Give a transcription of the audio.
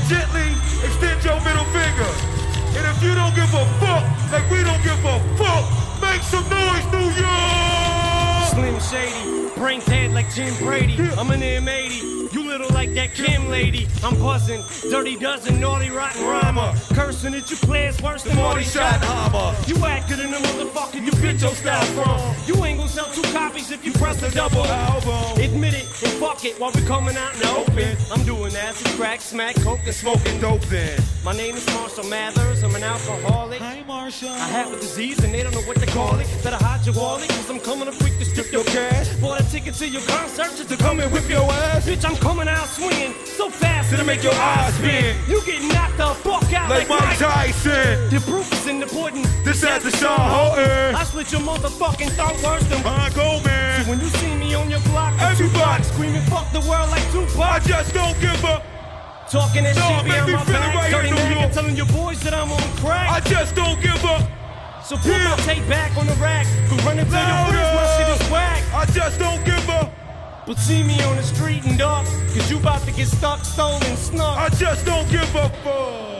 gently extend your middle finger. And if you don't give a fuck, like we don't give a fuck, make some noise, New York! Slim Shady, brain dead like Jim Brady. I'm an M80, you little like that Kim lady. I'm buzzing, dirty dozen, naughty rotten rhymer. Cursing at you players worse than Marty Schottenheimer. You acted in the motherfucker you bitch your style from. You ain't gonna sell 2 copies if you press the double album. Admit it and fuck it while we coming out in the open. I'm doing acid, crack, smack, coke, and smoking dope then. My name is Marshall Mathers, I'm an alcoholic. Hi, Marshall. I have a disease and they don't know what to call it. Better hide your wallet, cause I'm coming up quick to strip your cash. Bought a ticket to your concert just to come and whip your ass. Bitch, I'm coming out swinging so fast it'll make your eyes spin. You get knocked the fuck out Like Mike Tyson. The proof is in the pudding. This at the Sean Holton. I split your motherfucking throat worse than Gomez. So when you see me on your block, everybody screaming fuck the world like Tupac. I just don't give a. Talking that shit make behind me my feel it back. right here Dirty in New man York. telling your boys that I'm on crack. I just don't give a. So put my tape back on the rack. Go run into your friends, my shit is whack. I just don't give a. But see me on the street and dark, cause you about to get stuck, stolen, snuck. I just don't give a fuck.